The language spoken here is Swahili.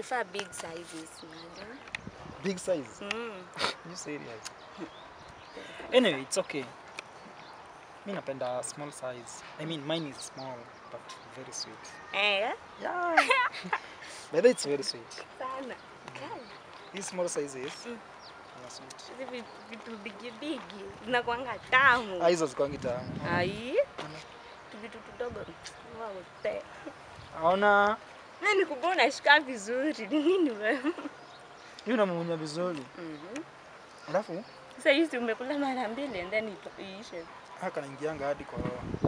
prefer big sizes. Big size? You serious? Anyway, it's okay. Mimi napenda small size. I mean, mine is small but very sweet. Eh? Yeah. But it's very sweet. Sana. Okay. These small sizes are sweet. Hivi vitu bigi zinakuanga tamu. Hizo zikwangi tamu. Ai. Vitu kidogo. Wow, te. Ona. Mimi nikubona shika vizuri. Nini wewe? Yule unamunya vizuri. Alafu sasa hizi umekula mara mbili and then iishe. haka naingianga hadi kwa